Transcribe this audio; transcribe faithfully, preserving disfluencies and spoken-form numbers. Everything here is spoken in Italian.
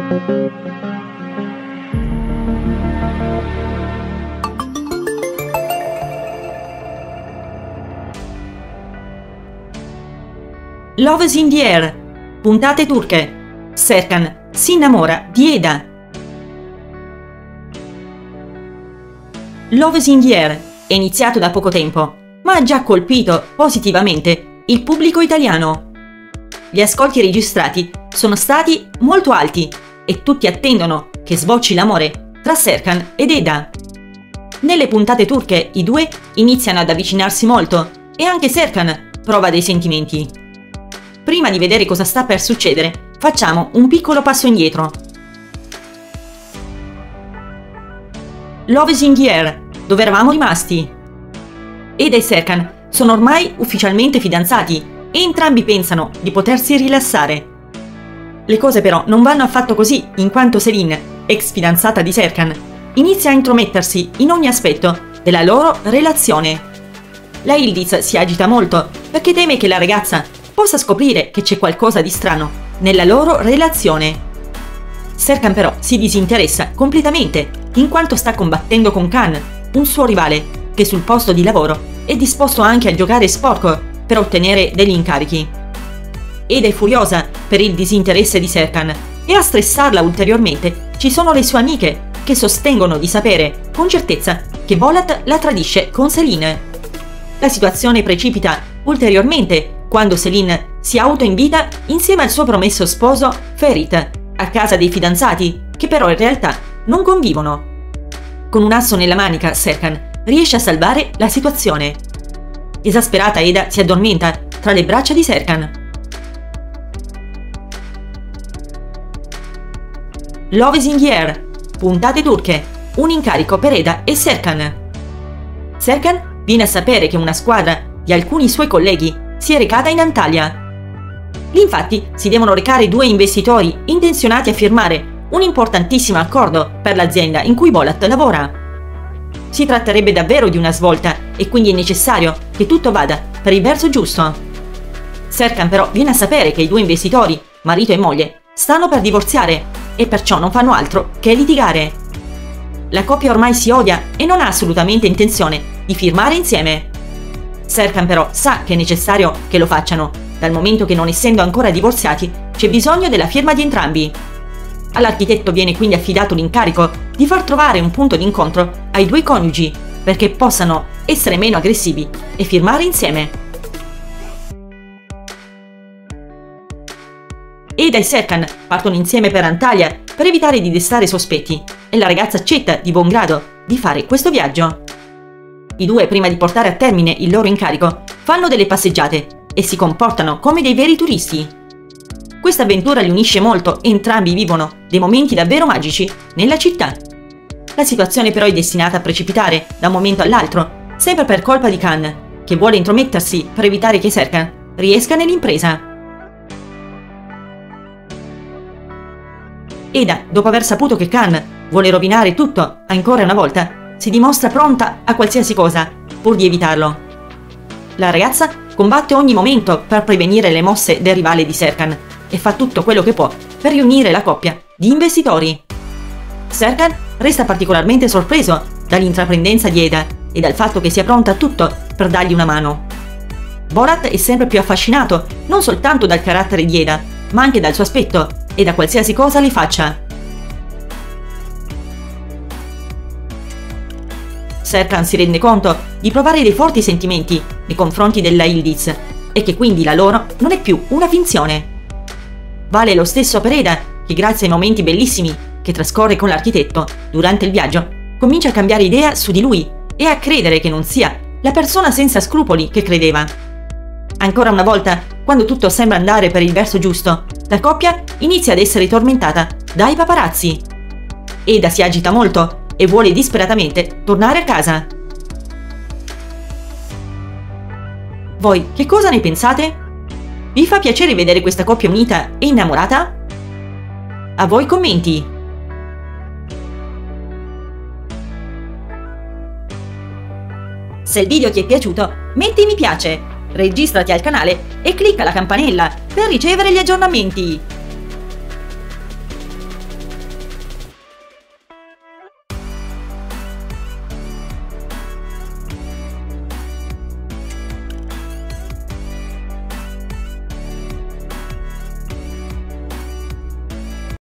Love is in the air. Puntate turche. Serkan si innamora di Eda. Love is in the air è iniziato da poco tempo, ma ha già colpito positivamente il pubblico italiano. Gli ascolti registrati sono stati molto alti e tutti attendono che sbocci l'amore tra Serkan ed Eda. Nelle puntate turche i due iniziano ad avvicinarsi molto e anche Serkan prova dei sentimenti. Prima di vedere cosa sta per succedere, facciamo un piccolo passo indietro. Love is in the air, dove eravamo rimasti. Eda e Serkan sono ormai ufficialmente fidanzati e entrambi pensano di potersi rilassare. Le cose però non vanno affatto così, in quanto Selin, ex fidanzata di Serkan, inizia a intromettersi in ogni aspetto della loro relazione. La Yıldız si agita molto perché teme che la ragazza possa scoprire che c'è qualcosa di strano nella loro relazione. Serkan però si disinteressa completamente in quanto sta combattendo con Kaan, un suo rivale, che sul posto di lavoro è disposto anche a giocare sporco per ottenere degli incarichi. Eda è furiosa per il disinteresse di Serkan e a stressarla ulteriormente ci sono le sue amiche che sostengono di sapere con certezza che Bolat la tradisce con Selin. La situazione precipita ulteriormente quando Selin si autoinvita insieme al suo promesso sposo Ferit a casa dei fidanzati, che però in realtà non convivono. Con un asso nella manica, Serkan riesce a salvare la situazione. Esasperata, Eda si addormenta tra le braccia di Serkan. Love is in the air. Puntate turche. Un incarico per Eda e Serkan. Serkan viene a sapere che una squadra di alcuni suoi colleghi si è recata in Antalya. Lì infatti si devono recare due investitori intenzionati a firmare un importantissimo accordo per l'azienda in cui Bolat lavora. Si tratterebbe davvero di una svolta e quindi è necessario che tutto vada per il verso giusto. Serkan però viene a sapere che i due investitori, marito e moglie, stanno per divorziare e perciò non fanno altro che litigare. La coppia ormai si odia e non ha assolutamente intenzione di firmare insieme. Serkan però sa che è necessario che lo facciano, dal momento che non essendo ancora divorziati c'è bisogno della firma di entrambi. All'architetto viene quindi affidato l'incarico di far trovare un punto d'incontro ai due coniugi perché possano essere meno aggressivi e firmare insieme. Eda e Serkan partono insieme per Antalya per evitare di destare sospetti e la ragazza accetta di buon grado di fare questo viaggio. I due, prima di portare a termine il loro incarico, fanno delle passeggiate e si comportano come dei veri turisti. Questa avventura li unisce molto e entrambi vivono dei momenti davvero magici nella città. La situazione però è destinata a precipitare da un momento all'altro, sempre per colpa di Kaan, che vuole intromettersi per evitare che Serkan riesca nell'impresa. Eda, dopo aver saputo che Kaan vuole rovinare tutto ancora una volta, si dimostra pronta a qualsiasi cosa, pur di evitarlo. La ragazza combatte ogni momento per prevenire le mosse del rivale di Serkan e fa tutto quello che può per riunire la coppia di investitori. Serkan resta particolarmente sorpreso dall'intraprendenza di Eda e dal fatto che sia pronta a tutto per dargli una mano. Bolat è sempre più affascinato non soltanto dal carattere di Eda, ma anche dal suo aspetto e da qualsiasi cosa le faccia. Serkan si rende conto di provare dei forti sentimenti nei confronti della Yıldız e che quindi la loro non è più una finzione. Vale lo stesso per Eda, che grazie ai momenti bellissimi che trascorre con l'architetto durante il viaggio, comincia a cambiare idea su di lui e a credere che non sia la persona senza scrupoli che credeva. Ancora una volta, quando tutto sembra andare per il verso giusto, la coppia inizia ad essere tormentata dai paparazzi. Eda si agita molto e vuole disperatamente tornare a casa. Voi che cosa ne pensate? Vi fa piacere vedere questa coppia unita e innamorata? A voi commenti! Se il video ti è piaciuto, metti mi piace, registrati al canale e clicca la campanella per ricevere gli aggiornamenti.